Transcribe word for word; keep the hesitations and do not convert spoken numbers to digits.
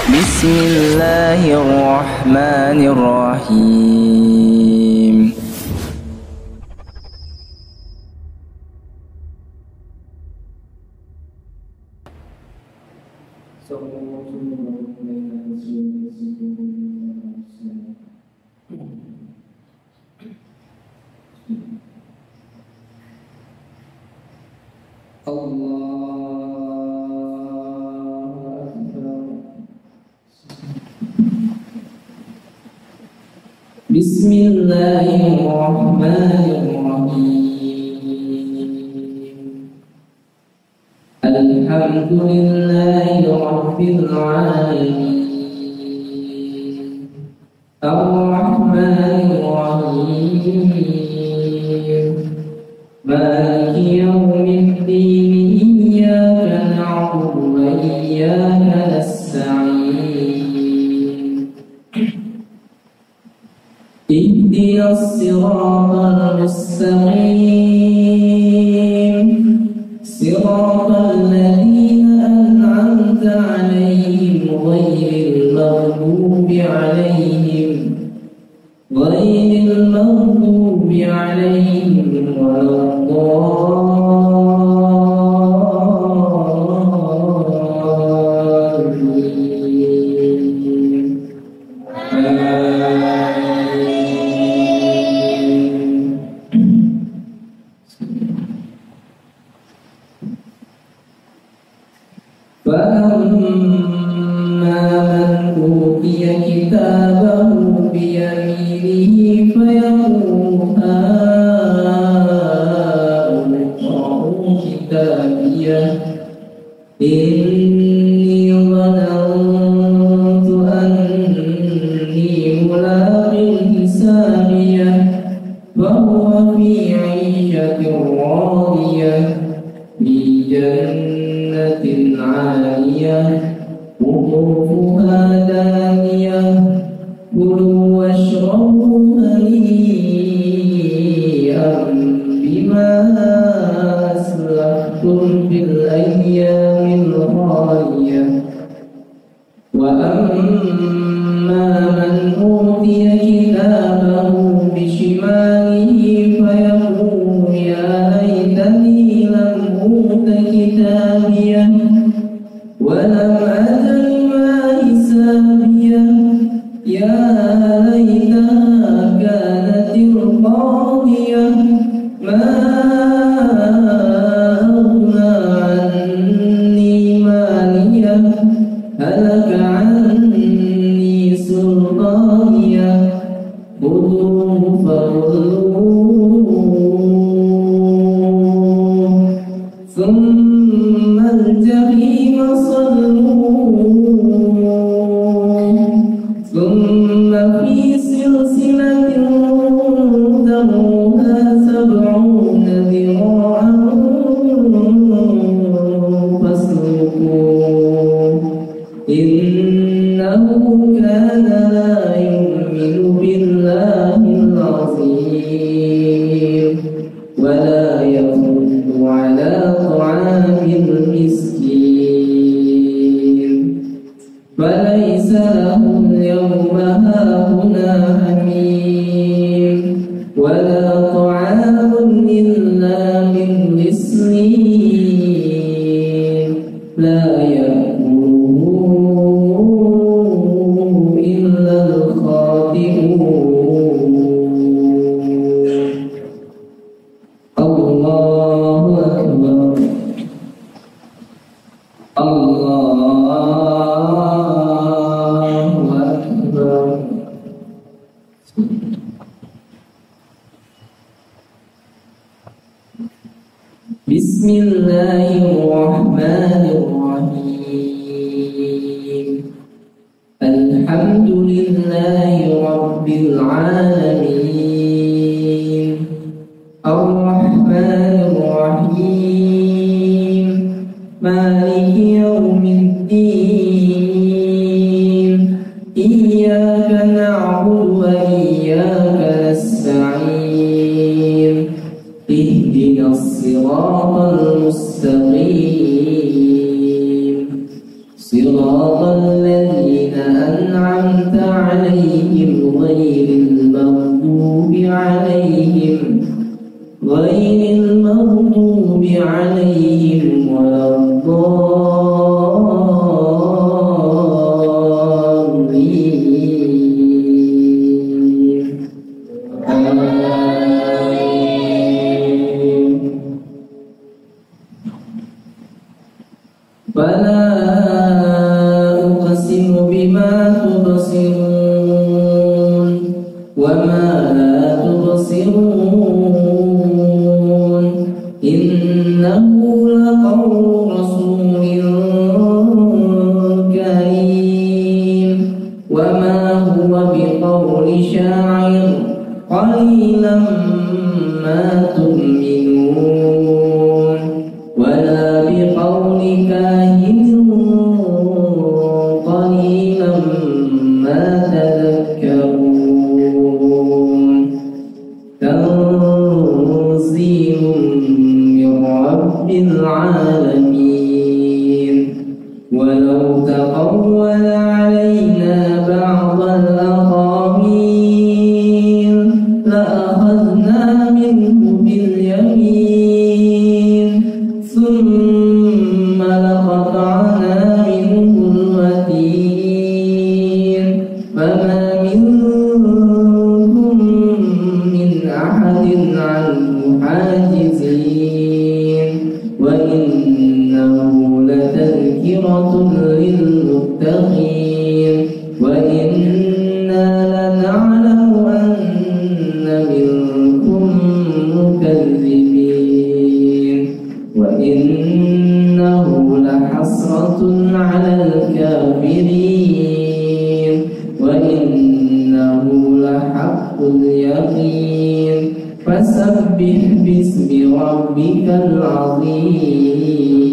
بسم الله الرحمن الرحيم. بسم الله الرحمن الرحيم. الحمد لله رب العالمين الرحمن الرحيم مالك يوم الدين إياك نعبد وإياك نستعين اهدنا الصراط المستقيم صراط الذين أنعمت عليهم غير المغضوب عليهم غير المغضوب عليهم ولا الضالين. فأما من أوتي كتابه بيمينه فيقول هاؤم اقرءوا كتابيه إني ظننت أني ملاق حسابيه فهو في عيشة راضية في جنة عالية قطوفها دانية كلوا واشربوا هنيئا بما أسلفتم في الأيام الخالية. وأما من أوتي كتابه بشماله فيقول يا ليتني لم أوت كتابيه ولم أدر ما حسابيه يا ليتها كانت القاضية ما أغنى عني ماليه هلك عني سلطانيه خذوه فغلوه ثم الجحيم صلوه ثم في سلسلة ذرعها سبعون ذراعا فاسلكوه إنه كان لا يؤمن بالله العظيم ولا يحض على طعام المسكين فليس له اليوم هاهنا حميم ولا طعام إلا من غسلين لا يأكله إلا الخاطئون. الله أكبر الله أكبر. بسم الله الرحمن الرحيم. الحمد لله رب العالمين الرحمن الرحيم مالك يوم الدين إياك نعبد وإياك نستعين اهدنا الصراط المستقيم صراط الذين فلا أقسم بما تبصرون وما لا تبصرون إنه لقول رسول كريم وما هو بقول شاعر قليلا ما تؤمنون ولا بقول كاهن قليلا ما تذكرون تنزيل من رب العالمين ولو تقول علينا بعض الأقاويل لأخذنا منه باليمين ثم لقطعنا منه الوتين فما منكم من أحد عنه حاجزين وإنه لتذكرة للمتقين وإنا لنعلم أن منكم مكذبين وإنه لحسرة على الكافرين وإنه لحق اليقين فسبح باسم ربك العظيم.